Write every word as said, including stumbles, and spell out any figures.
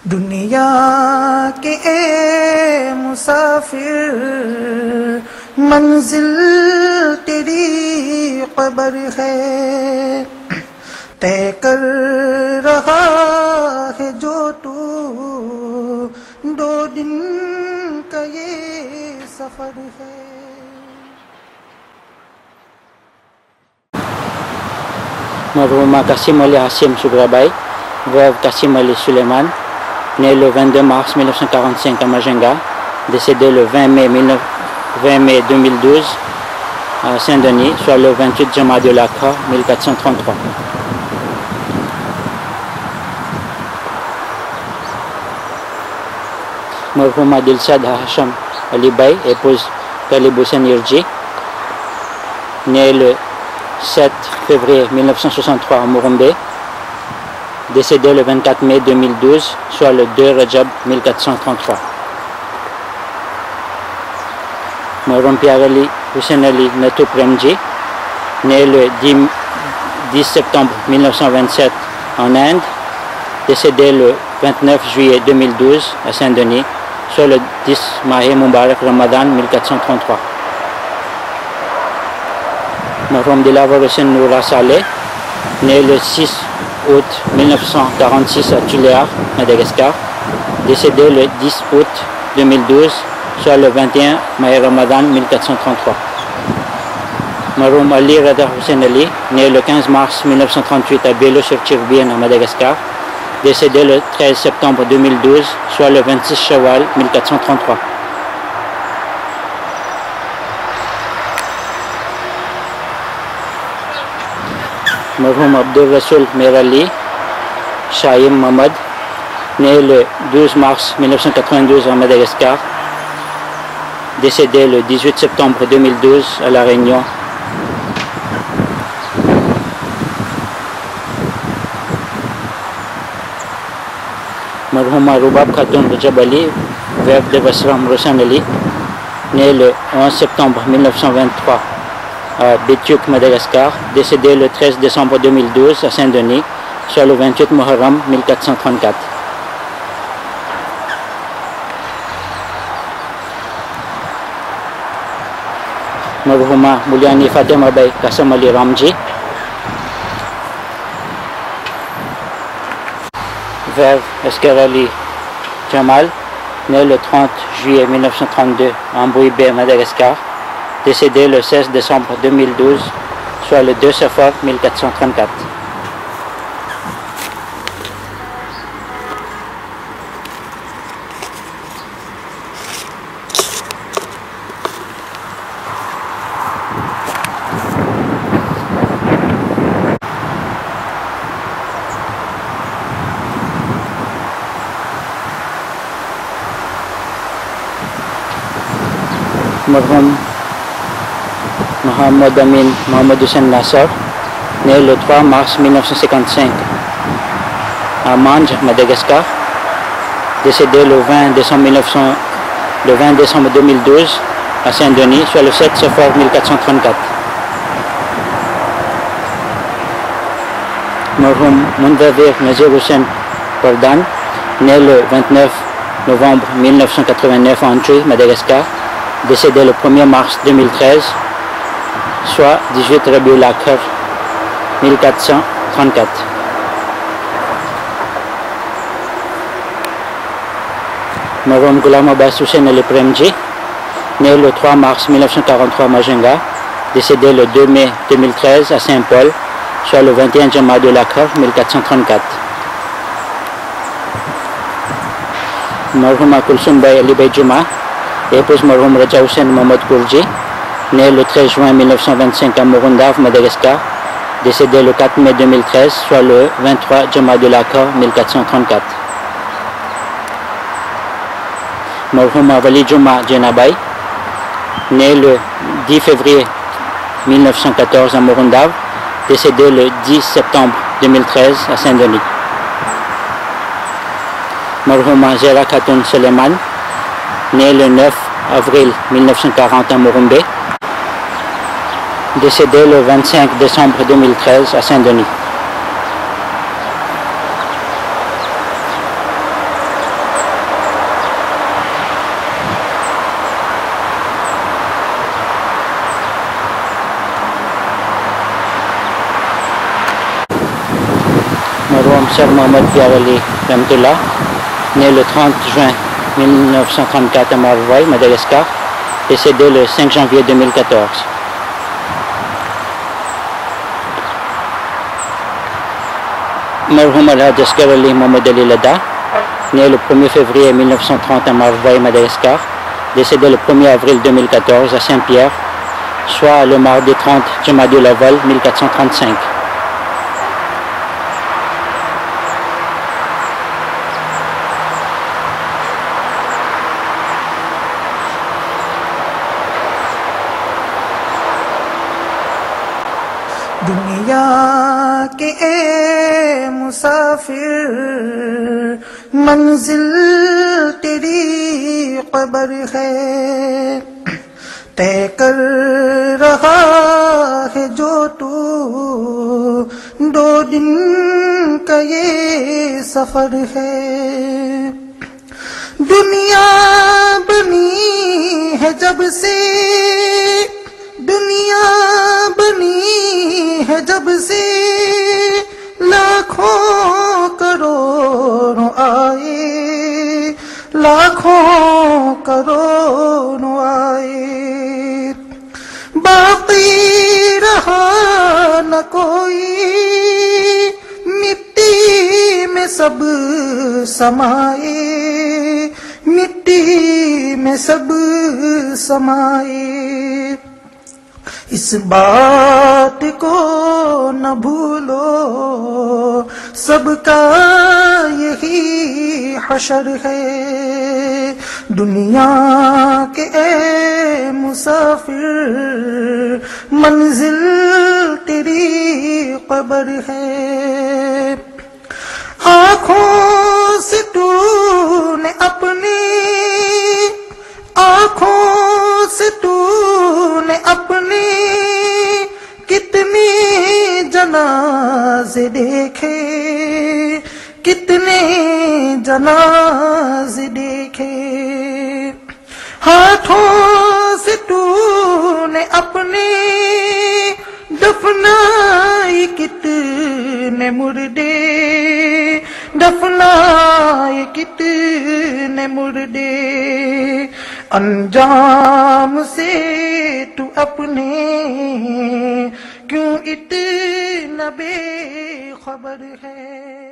दुनिया के ए मुसाफिर मंजिल तेरी कब्र है, तय कर रहा है जो तू दो दिन का ये सफर है। Marhuma Kassim Ali Hassim Sougrabaye, veuve Kassim Ali Suleiman, né le vingt-deux mars mille neuf cent quarante-cinq à Majenga, décédé le vingt mai deux mille douze à Saint-Denis, soit le vingt-huit Jamad al-Akhar mille quatre cent trente-trois. Marhuma Dilshad Hasham Ali Baye, épouse Talib Hussein Yirji, né le sept février mille neuf cent soixante-trois à Mourombe, décédé le vingt-quatre mai deux mille douze, soit le deux Rajab mille quatre cent trente-trois. Marhum Pyar Ali Hussein Ali Natou Premji, né le dix septembre mille neuf cent vingt-sept en Inde, décédé le vingt-neuf juillet deux mille douze à Saint-Denis, soit le dix Mahe Mubarak Ramadan mille quatre cent trente-trois. Marhum Dilawar Hussein Noura Saleh, né le six août mille neuf cent quarante-six à Tuléar, Madagascar, décédé le dix août deux mille douze, soit le vingt et un Mahe Ramadan mille quatre cent trente-trois. Marhum Ali Rada Hussein Ali, né le quinze mars mille neuf cent trente-huit à Bélo-sur-Tchirbienne, à Madagascar, décédé le treize septembre deux mille douze, soit le vingt-six Shawwal mille quatre cent trente-trois. Marhum Abdul Rasoul Merali Shaim Mohamed, né le douze mars mille neuf cent quatre-vingt-douze à Madagascar, décédé le dix-huit septembre deux mille douze à La Réunion. Marhuma Rubab Khatoun Rajab Ali, veuve de Basram Roshan Ali, né le onze septembre mille neuf cent vingt-trois à Bétiouk, Madagascar, décédé le treize décembre deux mille douze à Saint-Denis, soit le vingt-huit Muharram mille quatre cent trente-quatre. Marhuma Mouliani Fatima Baye Kassam Ali Ramji, veuve Esker Ali Jamal, né le trente juillet mille neuf cent trente-deux à Mbouibé, Madagascar, décédé le seize décembre deux mille douze, soit le deux Safar mille quatre cent trente-quatre. Marhum Mohamed Amin Mohamed Hussein Nasser, né le trois mars mille neuf cent cinquante-cinq à Manj, Madagascar, décédé le vingt décembre deux mille douze à Saint-Denis, soit le sept Safar mille quatre cent trente-quatre. Marhum Mundadir Nazir Hussein Pardan, né le vingt-neuf novembre mille neuf cent quatre-vingt-neuf à Antui, Madagascar, décédé le premier mars deux mille treize, soit dix-huit Rabiul Akhar mille quatre cent trente-quatre. Marhum Ghulam Abbas Hussein Ali Premji, né le trois mars mille neuf cent quarante-trois à Majenga, décédé le deux mai deux mille treize à Saint-Paul, soit le vingt et un Jamad al-Akhar mille quatre cent trente-quatre. Marhum Kulsum Baye Ali Baye Juma, épouse Marhum Raja Hussein Mohamed Kourji, né le treize juin mille neuf cent vingt-cinq à Morondave, Madagascar, décédé le quatre mai deux mille treize, soit le vingt-trois Jamad al-Akhar mille quatre cent trente-quatre. Marhum Wali Juma Djenabaye, né le dix février mille neuf cent quatorze à Morondave, décédé le dix septembre deux mille treize à Saint-Denis. Marhum Zera Khatoun Suleiman, né le neuf avril mille neuf cent quarante à Mourombe, décédé le vingt-cinq décembre deux mille treize à Saint-Denis. Sir Mohamed Piawali Ramtullah, né le trente juin mille neuf cent trente-quatre à Marvaille, Madagascar, décédé le cinq janvier deux mille quatorze. Marhoum Alhaj Asghar Ali Mohamed Ali Lada, né le premier février mille neuf cent trente à Marvaille, Madagascar, décédé le premier avril deux mille quatorze à Saint-Pierre, soit le mardi trente Jumadil Awwal mille quatre cent trente-cinq. दुनिया के ए मुसाफिर मंजिल तेरी कब्र है, तय कर रहा है जो तू दो दिन का ये सफर है। दुनिया बनी है जब से, दुनिया बनी है जब से, लाखों करोड़ों आए, लाखों करोड़ों आए, बाकी रहा न कोई, मिट्टी में सब समाए, मिट्टी में सब समाए। इस बात को न भूलो, सबका यही हशर है। दुनिया के ए मुसाफिर मंजिल तेरी कब्र है। आँखों से तूने अपने, आँखों से तूने अपने कितने जनाज़े देखे, कितने जनाज़े देखे। हाथों से तूने अपने दफनाए कितने मुर्दे, दफनाए कितने मुर्दे। अंजाम से तू अपने क्यों इतना बेखबर है।